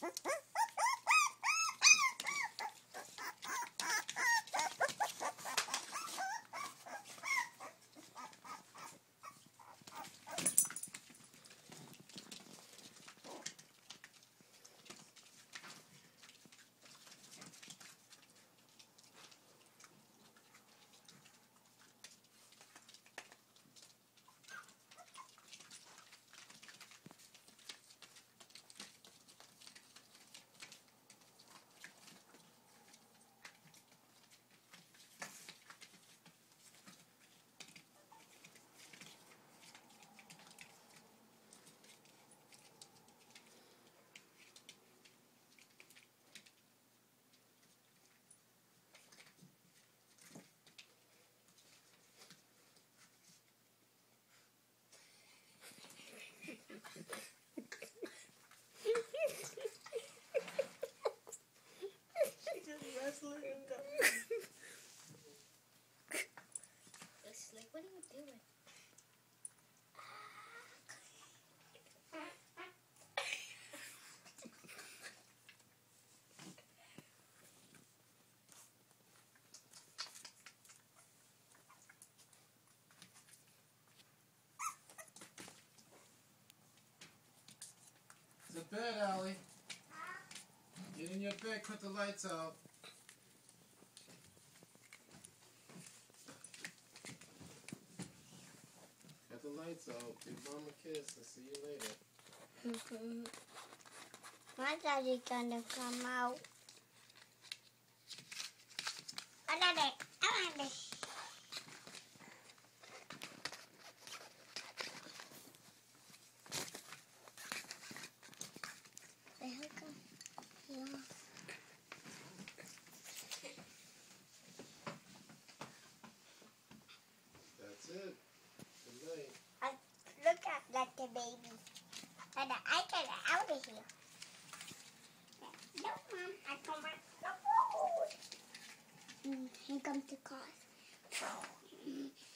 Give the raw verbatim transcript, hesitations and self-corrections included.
Like, what are you doing? It's a bed, Allie. Get in your bed, cut the lights out. Cut the lights out. Give Mom a kiss. I'll see you later. Mm-hmm. My daddy's gonna come out. I got it. I got it. Yeah. That's it. Good night. I look at like the baby. And I get out of here. No, Mom, I come back to the road. Mm, here comes the car.